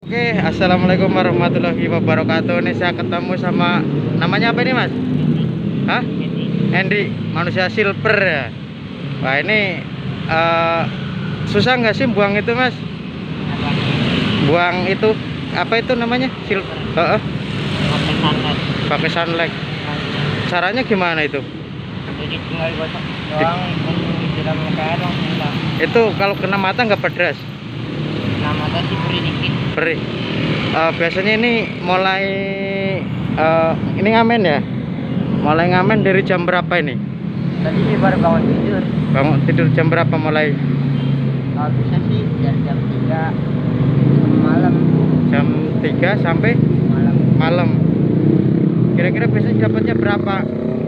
Oke, assalamualaikum warahmatullahi wabarakatuh. Ini saya ketemu sama namanya apa ini, Mas? Hah? Andy, manusia silver ya. Wah, ini susah nggak sih buang itu, Mas? Buang itu apa itu namanya? Silver. Pakai sunlight. Caranya gimana itu? Jadi tinggal digosok doang, disiram kayak dong hilang. Itu kalau kena mata nggak pedas? Nah, mata sih perih dikit. Perih. Biasanya ini mulai ini ngamen ya? Mulai ngamen dari jam berapa ini? Tadi sih baru bangun tidur. Bangun tidur jam berapa mulai? Kalau bisa sih dari jam 3 malam. Jam 3 sampai Malam. malam. Kira-kira biasanya dapatnya berapa?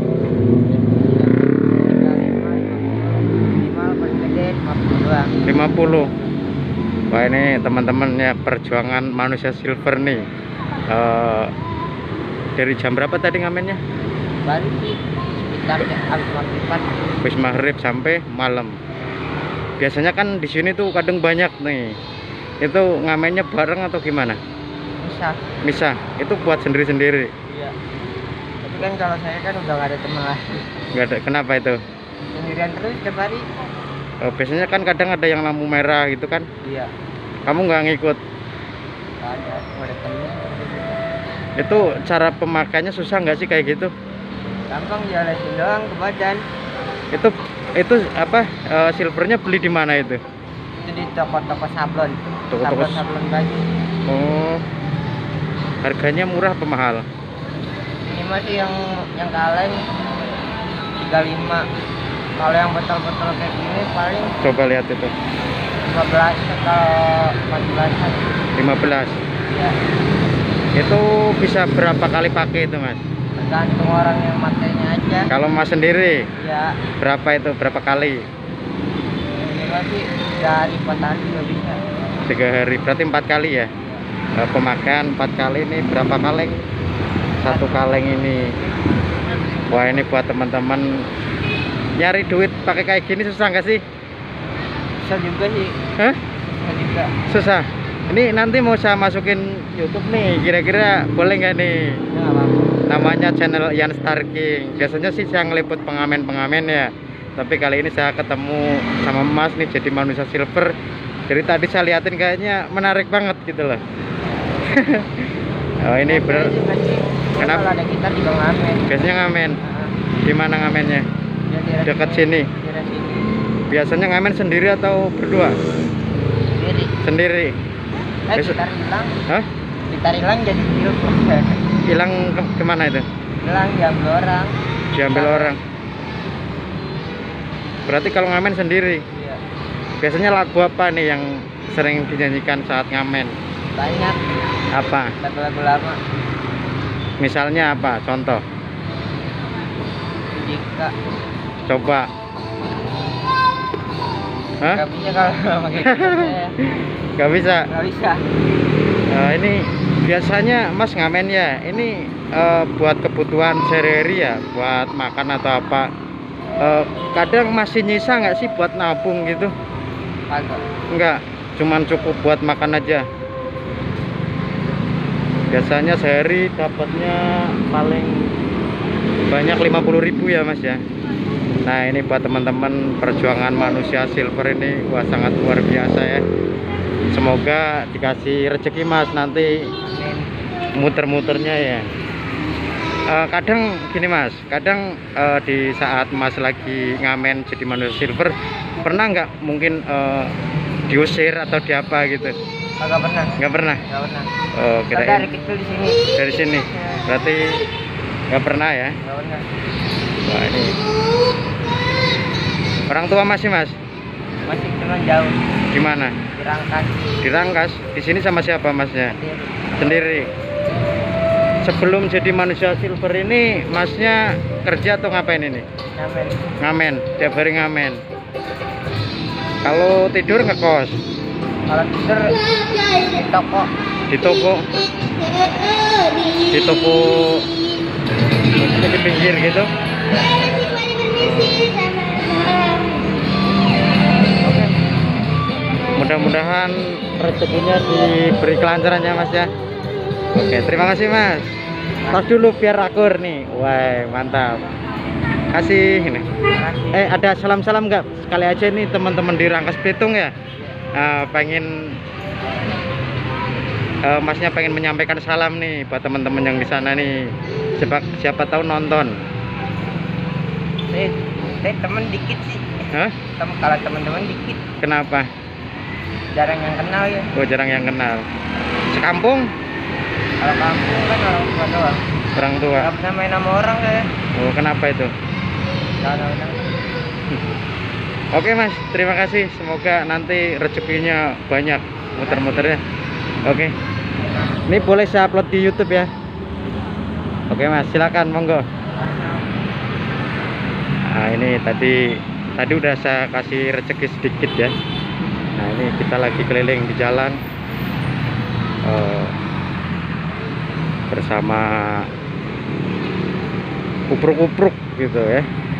50. Wah, ini teman-teman ya, perjuangan manusia silver nih. Dari jam berapa tadi ngamennya? Baru sih sekitar habis maghriban. Habis maghrib sampai malam. Biasanya kan di sini tuh kadang banyak nih. Itu ngamennya bareng atau gimana? Bisa. Bisa. Itu buat sendiri-sendiri. Iya. Tapi kan kalau saya kan udah nggak ada teman lagi. Nggak ada. Kenapa itu? Sendirian terus setiap hari. Biasanya kan kadang ada yang lampu merah gitu kan. Iya. Kamu nggak ngikut? Nggak ada temen. Itu cara pemakainya susah nggak sih kayak gitu? Gampang diolesin doang ke badan. Itu apa, silvernya beli di mana itu? Itu di toko-toko sablon. Toko-toko Sablon baju. Oh, harganya murah apa mahal? Ini masih yang kaleng 35. Kalau yang botol-botol kayak gini paling Coba lihat itu. 15 atau 14. 15. Ya, Itu bisa berapa kali pakai itu, Mas? tergantung orang yang makainya aja. Kalau Mas sendiri Ya, berapa itu? Berapa kali? ini masih dari 4 hari juga bisa. 3 hari, berarti 4 kali ya? Pemakaian 4 kali, ini berapa kaleng? 1 kaleng ini. Wah, ini buat teman-teman nyari duit pakai kayak gini susah nggak sih? Bisa juga sih. Hah? Bisa juga. Susah. Ini nanti mau saya masukin YouTube nih, kira-kira boleh nggak nih? Ya, nggak apa-apa. Namanya channel Ian Star King. Biasanya sih saya ngeliput pengamen-pengamen ya, tapi kali ini saya ketemu sama Mas nih jadi manusia silver. Dari tadi saya liatin kayaknya menarik banget gitu loh. Oh, ini bener. Kenapa? Kalau ada gitar juga ngamen. Biasanya ngamen. Di mana ngamennya? Ya, Dekat sini. daerah sini. Biasanya ngamen sendiri atau berdua? Sendiri. Sendiri. Gitar hilang. Hah? Gitar hilang jadi silver. Hilang kemana itu? Hilang diambil orang. Diambil orang. Berarti kalau ngamen sendiri. Iya. Biasanya lagu apa nih yang sering dinyanyikan saat ngamen? Banyak Apa? lagu-lagu lama. Misalnya apa? Contoh. Jika Coba. Hah? nggak bisa kalau pakai gitar ya. Gak bisa. Nggak bisa. Ini biasanya Mas ngamen ya. Ini buat kebutuhan sehari-hari ya, buat makan atau apa. Kadang masih nyisa nggak sih buat nabung gitu? Kagak. Enggak, cuman cukup buat makan aja. Biasanya sehari dapatnya paling banyak 50.000 ya, Mas ya. Nah, ini buat teman-teman perjuangan manusia silver ini, wah sangat luar biasa ya. Semoga dikasih rezeki Mas nanti muter-muternya ya. Kadang gini Mas, kadang di saat Mas lagi ngamen jadi manusia silver, pernah nggak mungkin diusir atau diapa gitu? Kagak pernah. Nggak pernah? Nggak pernah. Oh, Dari kirain kecil di sini. dari sini. Berarti nggak pernah ya? Nggak pernah. Wah, ini orang tua masih Mas? Masih cuma jauh. Di mana? Dirangkas. Di Rangkas. Di sini sama siapa Masnya? Sendiri. Sendiri. Sebelum jadi manusia silver ini Masnya kerja atau ngapain ini? Ngamen. Ngamen, tiap hari ngamen. Kalau tidur ngekos? Kalau tidur di toko. Di toko? Di toko maksudnya di pinggir gitu? Oke. Mudah-mudahan rezekinya diberi kelancaran ya Mas ya. Oke, terima kasih Mas. Tos dulu biar akur nih. Wah, mantap. Kasih ini. Ada salam-salam nggak? Sekali aja nih teman-teman di Rangkas Bitung ya. Pengen Masnya pengen menyampaikan salam nih buat teman-teman yang di sana nih. Siapa tahu nonton. Saya temen dikit sih. Hah? Kalau teman-teman dikit, Kenapa? jarang yang kenal ya. Oh, jarang yang kenal. Sekampung? Kalau kampung kan orang tua doang. Orang tua. Gak pernah main sama orang kayak. Oh, kenapa itu? Kadang-kadang. Oke Mas, terima kasih. Semoga nanti rezekinya banyak muter-muternya. Oke. Ini boleh saya upload di YouTube ya? Oke Mas, silakan monggo. Nah, ini tadi udah saya kasih rezeki sedikit ya. Nah, ini kita lagi keliling di jalan bersama kupruk-kupruk gitu ya.